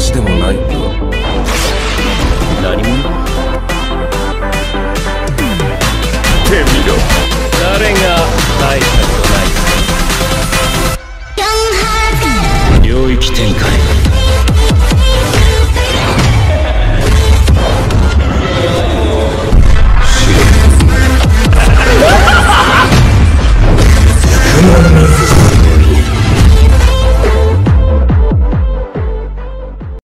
話でもないか。 何者？ てみろ。 誰が大したことない？領域展開。